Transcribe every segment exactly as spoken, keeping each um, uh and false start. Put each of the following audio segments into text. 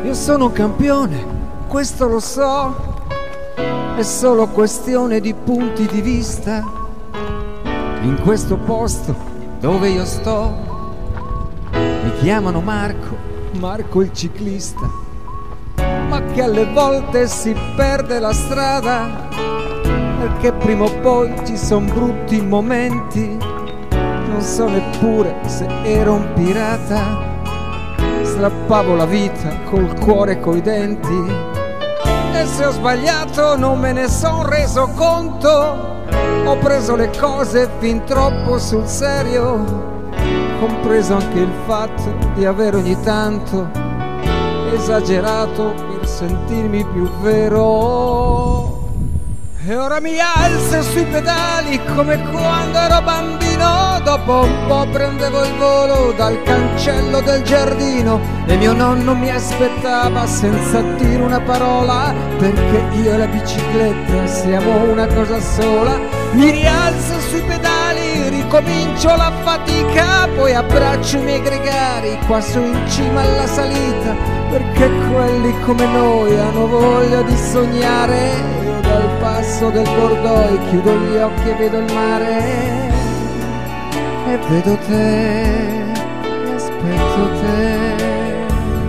Io sono un campione, questo lo so, è solo questione di punti di vista. In questo posto dove io sto mi chiamano Marco, Marco il ciclista, ma che alle volte si perde la strada, perché prima o poi ci son brutti momenti. Non so neppure se ero un pirata, strappavo la vita col cuore e coi denti, e se ho sbagliato non me ne son reso conto. Ho preso le cose fin troppo sul serio, compreso anche il fatto di aver ogni tanto esagerato per sentirmi più vero. E ora mi alzo sui pedali come quando ero bambino. Dopo un po' prendevo il volo dal cancello del giardino e mio nonno mi aspettava senza dire una parola, perché io e la bicicletta siamo una cosa sola. Mi rialzo sui pedali, ricomincio la fatica, poi abbraccio i miei gregari qua su in cima alla salita, perché quelli come noi hanno voglia di sognare. Dal passo del Bordoi chiudo gli occhi e vedo il mare, e vedo te, e aspetto te.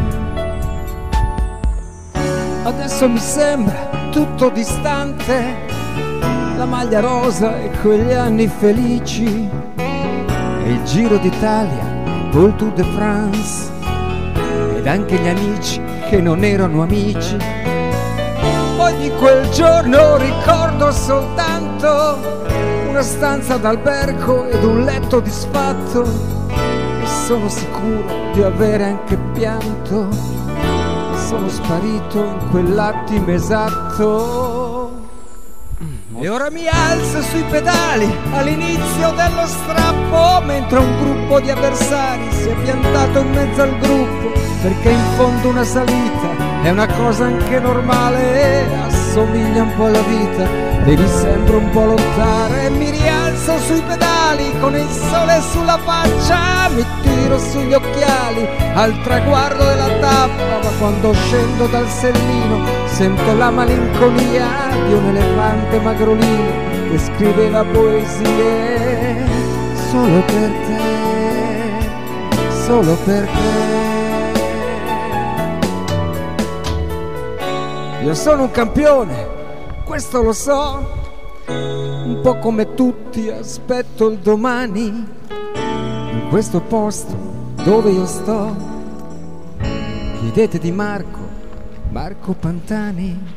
Adesso mi sembra tutto distante, la maglia rosa e quegli anni felici, e il Giro d'Italia, col Tour de France, ed anche gli amici che non erano amici. Poi di quel giorno ricordo soltanto una stanza d'albergo ed un letto disfatto, e sono sicuro di avere anche pianto, e sono sparito in quell'attimo esatto. E ora mi alzo sui pedali all'inizio dello strappo, mentre un gruppo di avversari si è piantato in mezzo al gruppo, perché in fondo una salita è una cosa anche normale, assomiglia un po' alla vita, devi sempre un po' lottare. E mi rialzo sui pedali con il sole sulla faccia, mi tiro sugli occhiali al traguardo della tappa, ma quando scendo dal Sellino sento la malinconia di un elefante magrolino che scriveva poesie solo per te, solo per te. Io sono un campione, questo lo so, un po' come tutti aspetto il domani. In questo posto dove io sto chiedete di Marco, Marco Pantani.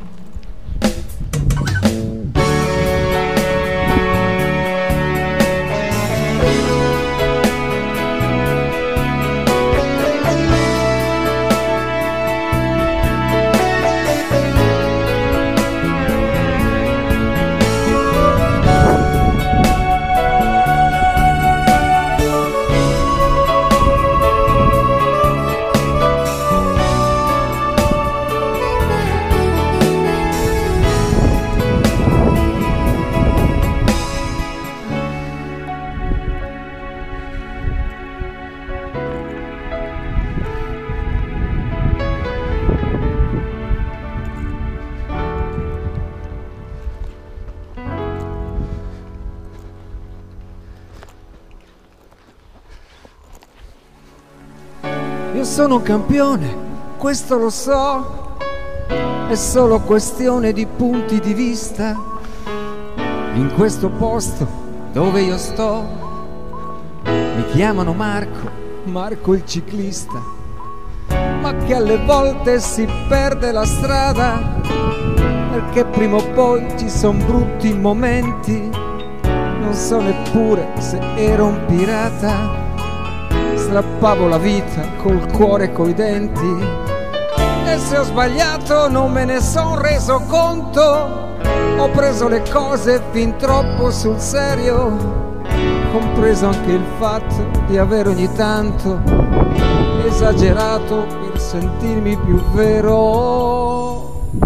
Io sono un campione, questo lo so, è solo questione di punti di vista. In questo posto dove io sto mi chiamano Marco, Marco il ciclista, ma che alle volte si perde la strada, perché prima o poi ci son brutti momenti. Non so neppure se ero un pirata, strappavo la vita col cuore e coi denti, e se ho sbagliato non me ne son reso conto. Ho preso le cose fin troppo sul serio, compreso anche il fatto di aver ogni tanto esagerato per sentirmi più vero.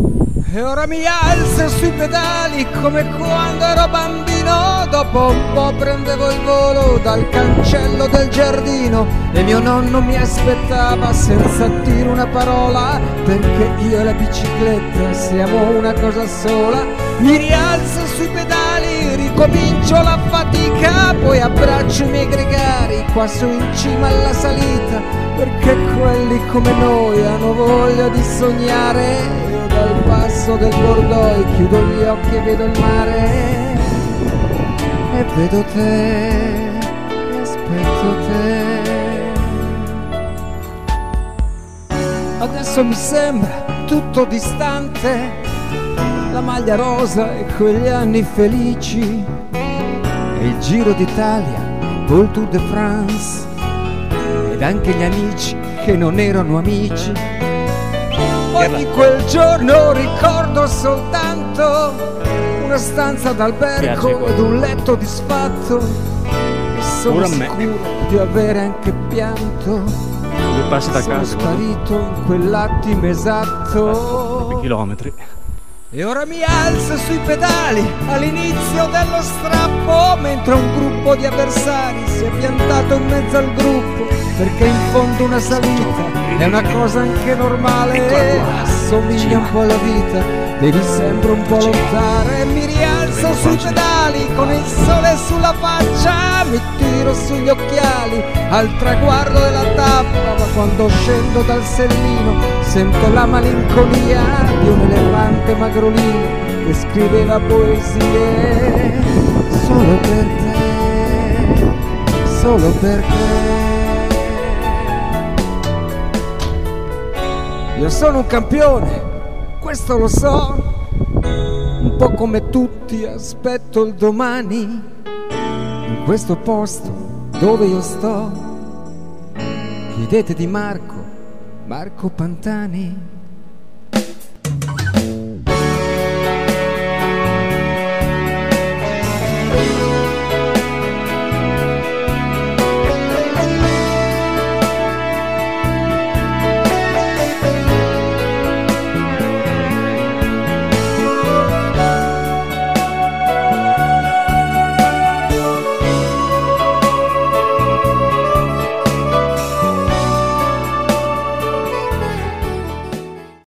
E ora mi alzo sui pedali come quando ero bambino. Dopo un po' prendevo il volo dal cancello del giardino e mio nonno mi aspettava senza dire una parola, perché io e la bicicletta siamo una cosa sola. Mi rialzo sui pedali, ricomincio la fatica, poi abbraccio i miei gregari qua su in cima alla salita, perché quelli come noi hanno voglia di sognare. Io dal passo del Bordoi chiudo gli occhi e vedo il mare, e vedo te, e aspetto te. Adesso mi sembra tutto distante, la maglia rosa e quegli anni felici, e il Giro d'Italia, Tour de France, ed anche gli amici che non erano amici. Poi di quel giorno ricordo soltanto una stanza d'albergo ed un letto disfatto, e sono sicuro di avere anche pianto. Due passi da sono casa, sparito in quell'attimo esatto. Chilometri. E ora mi alzo sui pedali all'inizio dello strappo, mentre un gruppo di avversari si è piantato in mezzo al gruppo, perché in fondo una salita è una cosa anche normale, assomiglia un po' alla vita, devi sempre un po' lottare. E mi rialzo sui pedali con il sole sulla faccia, mi tiro sugli occhiali al traguardo della tappa, ma quando scendo dal Sellino sento la malinconia di un elefante magrolino che scriveva poesie solo per te, solo per te. Io sono un campione, questo lo so, un po' come tutti aspetto il domani, in questo posto dove io sto. Chiedete di Marco, Marco Pantani.